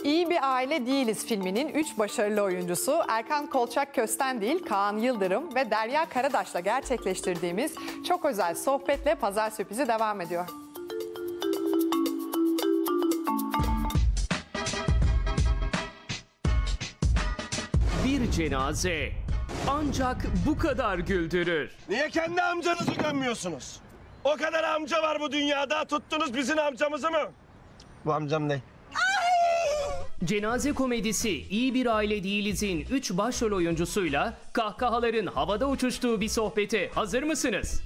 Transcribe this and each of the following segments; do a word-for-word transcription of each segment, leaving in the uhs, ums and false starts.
İyi Bir Aile Değiliz filminin üç başarılı oyuncusu Erkan Kolçak Köstendil, Kaan Yıldırım ve Derya Karadaş'la gerçekleştirdiğimiz çok özel sohbetle pazar sürprizi devam ediyor. Bir cenaze ancak bu kadar güldürür. Niye kendi amcanızı gömmüyorsunuz? O kadar amca var bu dünyada, tuttunuz bizim amcamızı mı? Bu amcam ne? Cenaze komedisi İyi Bir Aile Değiliz'in üç başrol oyuncusuyla kahkahaların havada uçuştuğu bir sohbete hazır mısınız?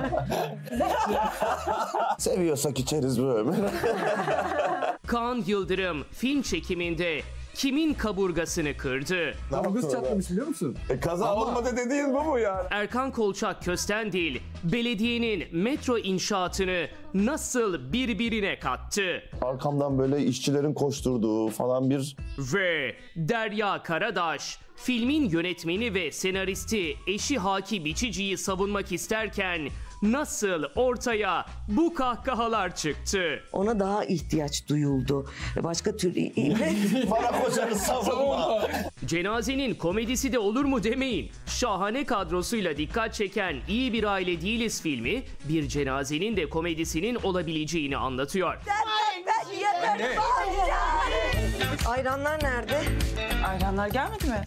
Seviyorsak içeriz böyle. Kaan Yıldırım film çekiminde kimin kaburgasını kırdı? Kaburgası çatlamış biliyor musun? E, kaza Ama... olmadı dediğin bu mu yani? Erkan Kolçak Köstendil belediyenin metro inşaatını nasıl birbirine kattı? Arkamdan böyle işçilerin koşturduğu falan bir... Ve Derya Karadaş filmin yönetmeni ve senaristi eşi Haki Biçici'yi savunmak isterken nasıl ortaya bu kahkahalar çıktı? Ona daha ihtiyaç duyuldu. Başka tür... Bana kocanı savunma. Cenazenin komedisi de olur mu demeyin. Şahane kadrosuyla dikkat çeken İyi Bir Aile Değiliz filmi bir cenazenin de komedisinin olabileceğini anlatıyor. Ben, ben, ben, Ayranlar nerede? Ayranlar gelmedi mi?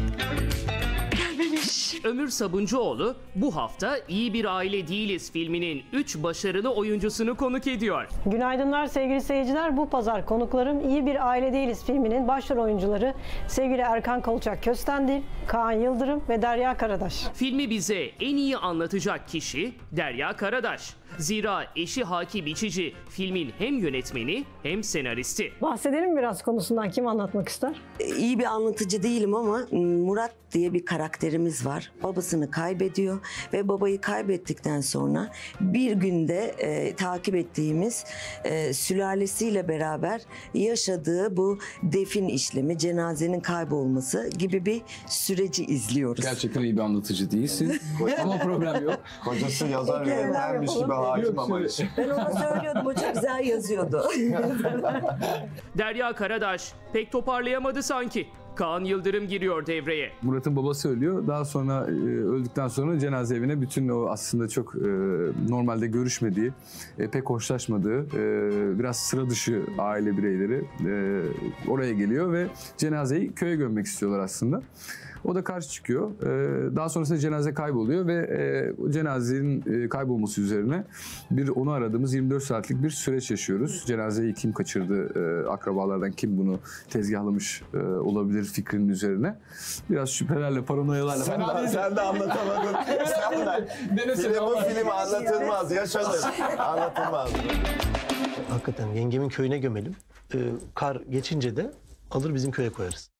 Ömür Sabuncuoğlu bu hafta İyi Bir Aile Değiliz filminin üç başarılı oyuncusunu konuk ediyor. Günaydınlar sevgili seyirciler. Bu pazar konuklarım İyi Bir Aile Değiliz filminin başrol oyuncuları sevgili Erkan Kolçak Köstendil, Kaan Yıldırım ve Derya Karadaş. Filmi bize en iyi anlatacak kişi Derya Karadaş. Zira eşi Haki Biçici filmin hem yönetmeni hem senaristi. Bahsedelim biraz konusundan, kim anlatmak ister? İyi bir anlatıcı değilim ama Murat diye bir karakterimiz var. Babasını kaybediyor ve babayı kaybettikten sonra bir günde e, takip ettiğimiz e, sülalesiyle beraber yaşadığı bu defin işlemi, cenazenin kaybolması gibi bir süreci izliyoruz. Gerçekten iyi bir anlatıcı değilsin ama problem yok. Kocası yazar yönetmenmiş gibi hakim ama. Ben ona söylüyordum, o çok güzel yazıyordu. Derya Karadaş pek toparlayamadı sanki. Kaan Yıldırım giriyor devreye. Murat'ın babası ölüyor. Daha sonra e, öldükten sonra cenaze evine bütün o aslında çok e, normalde görüşmediği, e, pek hoşlaşmadığı, e, biraz sıra dışı aile bireyleri e, oraya geliyor ve cenazeyi köye gömmek istiyorlar aslında. O da karşı çıkıyor. Daha sonrasında cenaze kayboluyor ve o cenazenin kaybolması üzerine bir onu aradığımız yirmi dört saatlik bir süreç yaşıyoruz. Cenazeyi kim kaçırdı, akrabalardan kim bunu tezgahlamış olabilir fikrinin üzerine. Biraz şüphelerle, paranoyalarla. Sen, de, sen de anlatamadın. Sen de. Film, bu film anlatılmaz, yaşanır. Anlatılmaz. Hakikaten yengemin köyüne gömelim. Kar geçince de alır bizim köye koyarız.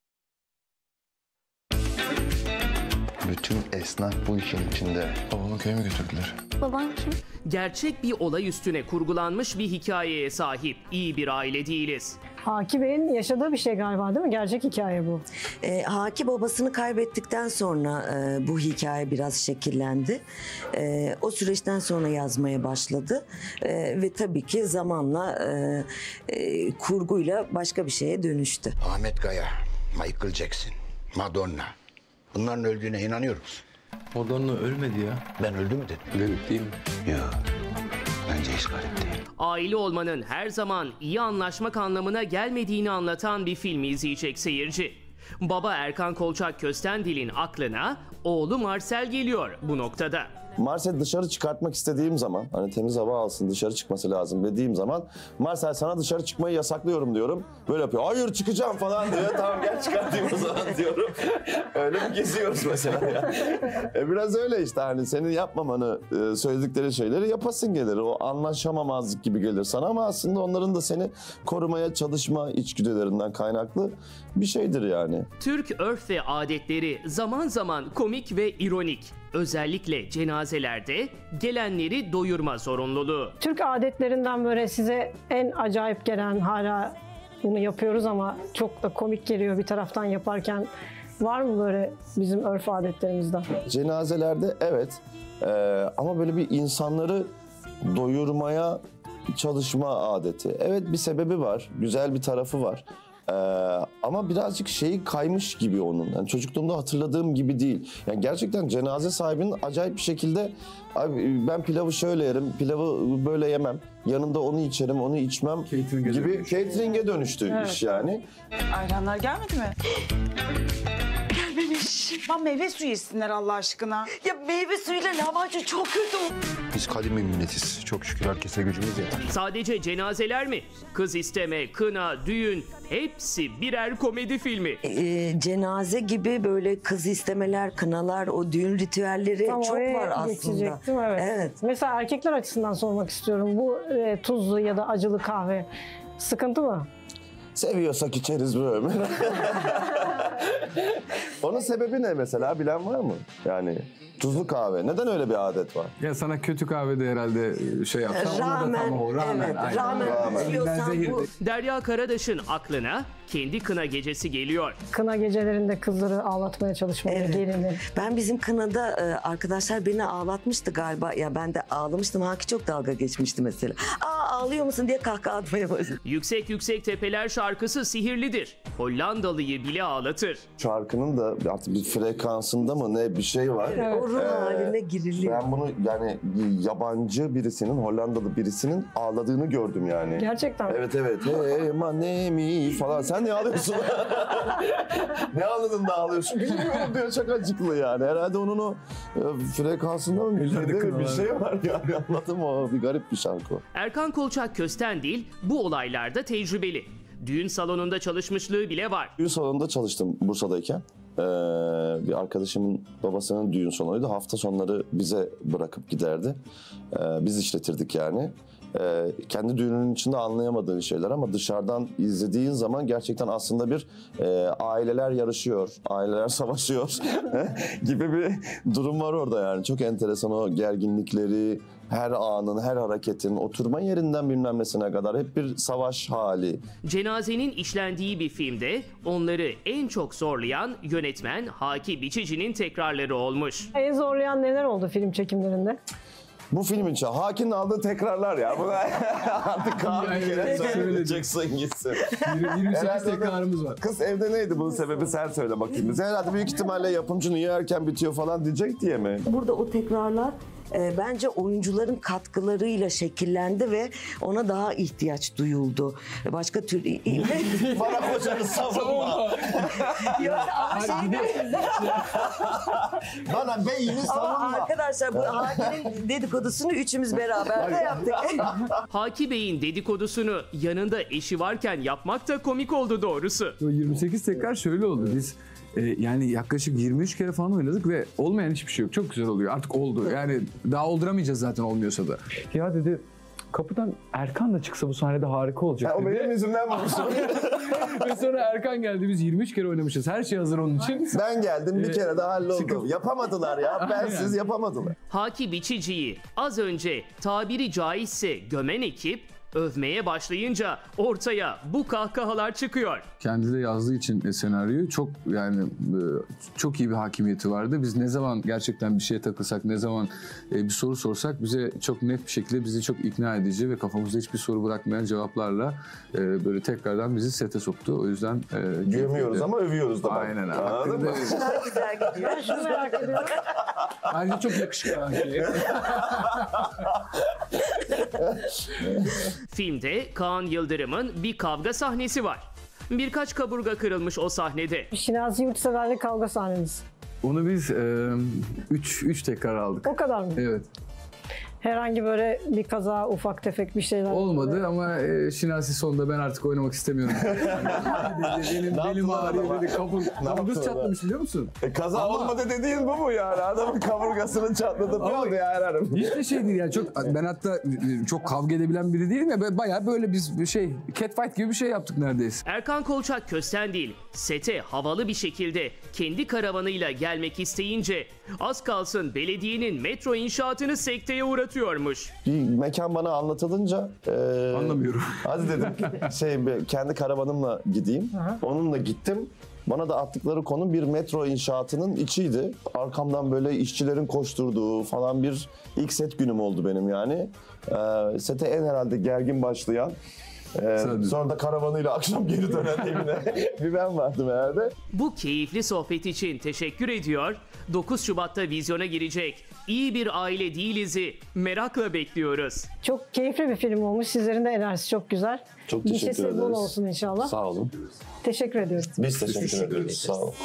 Bütün esnaf bu işin içinde. Babamı köye mi götürdüler? Baban kim? Gerçek bir olay üstüne kurgulanmış bir hikayeye sahip İyi Bir Aile Değiliz. Haki Bey'in yaşadığı bir şey galiba, değil mi? Gerçek hikaye bu. E, Haki babasını kaybettikten sonra e, bu hikaye biraz şekillendi. E, o süreçten sonra yazmaya başladı. E, ve tabii ki zamanla e, e, kurguyla başka bir şeye dönüştü. Ahmet Kaya, Michael Jackson, Madonna. Bunların öldüğüne inanıyor musun? Madonna ölmedi ya. Ben öldü mü dedim? Garip değil mi? Yok. Bence hiç garip değil. Aile olmanın her zaman iyi anlaşmak anlamına gelmediğini anlatan bir film izleyecek seyirci. Baba Erkan Kolçak Köstendil'in aklına oğlu Marcel geliyor bu noktada. Marcel dışarı çıkartmak istediğim zaman, hani temiz hava alsın, dışarı çıkması lazım dediğim zaman, Marcel sana dışarı çıkmayı yasaklıyorum diyorum. Böyle yapıyor. Hayır çıkacağım falan diyor. Tamam gel çıkartayım o zaman diyorum. Öyle mi geziyoruz mesela ya? E biraz öyle işte, hani senin yapmamanı, söyledikleri şeyleri yapasın gelir. O anlaşamamazlık gibi gelir sana ama aslında onların da seni korumaya çalışma içgüdülerinden kaynaklı bir şeydir yani. Türk örf ve adetleri zaman zaman komik ve ironik. Özellikle cenazelerde gelenleri doyurma zorunluluğu. Türk adetlerinden böyle size en acayip gelen, hala bunu yapıyoruz ama çok da komik geliyor bir taraftan yaparken, var mı böyle bizim örf adetlerimizden? Cenazelerde evet, ee, ama böyle bir insanları doyurmaya çalışma adeti. Evet, bir sebebi var, güzel bir tarafı var. Ee, ama birazcık şeyi kaymış gibi onun. Yani çocukluğumda hatırladığım gibi değil. Yani gerçekten cenaze sahibinin acayip bir şekilde abi ben pilavı şöyle yerim, pilavı böyle yemem. Yanında onu içerim, onu içmem Catering'e gibi dönüştü. catering'e dönüştü Evet. iş yani. Ayranlar gelmedi mi? Gelmemiş. Lan meyve suyu içsinler Allah aşkına. Ya meyve suyuyla lahmacun çok kötü. Biz kadim bir milletiz. Çok şükür herkese gücümüz yeter. Sadece cenazeler mi? Kız isteme, kına, düğün hepsi birer komedi filmi. Ee, cenaze gibi böyle kız istemeler, kınalar, o düğün ritüelleri Tam çok oraya var aslında. geçecektim, evet. Evet. Mesela erkekler açısından sormak istiyorum. Bu e, tuzlu ya da acılı kahve sıkıntı mı? Seviyorsak içeriz böyle. Onun sebebi ne mesela, bilen var mı? Yani tuzlu kahve. Neden öyle bir adet var? Ya sana kötü kahvede herhalde şey yapsam. Rağmen, Rağmen, o, rağmen, evet, aynen. rağmen Rağmen. içiyorsan Elinden zehir bu de- Derya Karadaş'ın aklına kendi kına gecesi geliyor. Kına gecelerinde kızları ağlatmaya çalışmaları, Evet. gelini. Ben bizim kınada e, arkadaşlar beni ağlatmıştı galiba. Ya ben de ağlamıştım. Haki çok dalga geçmişti mesela. Aa ağlıyor musun diye kahkaha atmaya başladı. Yüksek Yüksek Tepeler şarkısı sihirlidir. Hollandalı'yı bile ağlatır. Şarkının da artık bir frekansında mı ne bir şey var. O ruh Ee, haline giriliyor. Ben bunu yani yabancı birisinin, Hollandalı birisinin ağladığını gördüm yani. Gerçekten mi? Evet evet. Hey manemi falan. Sen ne ağlıyorsun? Ne ağladın da ağlıyorsun? Bilmiyorum diyor, çok acıklı yani. Herhalde onun o e, frekansında mı bir şey, değil mi? Bir şey var yani, anladın mı? O bir garip bir şarkı o. Erkan Kolçak Köstendil bu olaylarda tecrübeli. Düğün salonunda çalışmışlığı bile var. Düğün salonunda çalıştım Bursa'dayken. Ee, bir arkadaşımın babasının düğün salonuydu. Hafta sonları bize bırakıp giderdi. Ee, biz işletirdik yani. Ee, kendi düğününün içinde anlayamadığın şeyler ama dışarıdan izlediğin zaman gerçekten aslında bir e, aileler yarışıyor, aileler savaşıyor gibi bir durum var orada yani. Çok enteresan o gerginlikleri, her anın, her hareketin, oturma yerinden bilmem nesine kadar hep bir savaş hali. Cenazenin işlendiği bir filmde onları en çok zorlayan yönetmen Haki Biçici'nin tekrarları olmuş. En zorlayan neler oldu film çekimlerinde? Bu film için Haki'nin aldığı tekrarlar ya. Buna artık Kaan bir kere söyleyeceksin gitsin. yirmi sekiz Herhalde tekrarımız var. Kız evde neydi, bunun sebebi sen söyle bakayım bize. Herhalde büyük ihtimalle yapımcının ya erken bitiyor falan diyecek diye mi? Burada o tekrarlar e, bence oyuncuların katkılarıyla şekillendi ve ona daha ihtiyaç duyuldu. Başka tür... Bana kocanı savunma. Yok ama şey Bana beyini ama savunma. arkadaşlar bu Haki'nin dedikodusunu üçümüz beraber de yaptık. Haki Bey'in dedikodusunu yanında eşi varken yapmak da komik oldu doğrusu. O yirmi sekiz tekrar şöyle oldu. Biz e, yani yaklaşık yirmi üç kere falan oynadık ve olmayan hiçbir şey yok. Çok güzel oluyor. Artık oldu. Yani daha olduramayacağız zaten olmuyorsa da. Ya dedi kapıdan Erkan da çıksa bu sahnede harika olacak Ha, o dedi. benim yüzümden vurmuşum. Ve sonra Erkan geldi. Biz yirmi üç kere oynamışız. Her şey hazır onun için. Ben geldim bir kere de halloldu. Sıkıntı. Yapamadılar ya. Bensiz yapamadılar. Haki Biçici'yi az önce tabiri caizse gömen ekip övmeye başlayınca ortaya bu kahkahalar çıkıyor. Kendi de yazdığı için senaryoyu çok yani e, çok iyi bir hakimiyeti vardı. Biz ne zaman gerçekten bir şeye takılsak, ne zaman e, bir soru sorsak bize çok net bir şekilde bizi çok ikna edici ve kafamızda hiçbir soru bırakmayan cevaplarla e, böyle tekrardan bizi sete soktu. O yüzden e, Gömüyoruz ama övüyoruz da. bak. Aynen abi. Anladın mı? Daha güzel gidiyor. Ben şunu merak ediyorum. Bence çok yakışıklı Haki. Filmde Kaan Yıldırım'ın bir kavga sahnesi var. Birkaç kaburga kırılmış o sahnede. Şinasi Yurtsever'le kavga sahneniz. Onu biz üç üç tekrar aldık. O kadar mı? Evet. Herhangi böyle bir kaza, ufak tefek bir şeyler Olmadı ama e, Şinasi sonunda ben artık oynamak istemiyorum. Yani, benim belim ağrıyor dedi. Kabur, kaburgası çatlamış biliyor musun? E, kaza Ama- olmadı dediğin bu mu yani? Adamın kaburgasını çatladı. Ne oldu ya herhalde? Hiç de şey değil yani çok ben hatta e, çok kavga edebilen biri değilim ya böyle bayağı böyle biz bir şey catfight gibi bir şey yaptık neredeyse. Erkan Kolçak Köstendil sete havalı bir şekilde kendi karavanıyla gelmek isteyince az kalsın belediyenin metro inşaatını sekteye uğratıyormuş. Bir mekan bana anlatılınca e, Anlamıyorum. hadi dedim şey bir kendi karavanımla gideyim. Onunla gittim. Bana da attıkları konu bir metro inşaatının içiydi. Arkamdan böyle işçilerin koşturduğu falan bir ilk set günüm oldu benim yani. E, sete en herhalde gergin başlayan Ee, sonra da karavanıyla akşam geri dönen evine bir ben vardım herhalde. Bu keyifli sohbet için teşekkür ediyor. dokuz Şubat'ta vizyona girecek İyi Bir Aile Değiliz'i merakla bekliyoruz. Çok keyifli bir film olmuş. Sizlerin de enerjisi çok güzel. Çok teşekkür Gişesi ederiz. bol olsun inşallah. Sağ olun. Teşekkür ediyoruz. Biz teşekkür ederiz. Sağ olun.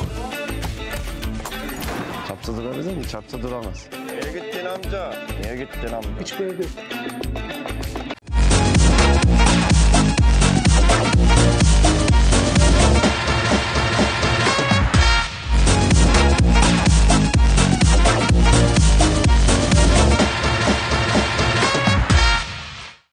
Çapta durabilir mi? Çapta duramaz. Niye gittin amca? Niye gittin amca? Hiçbir yere değil.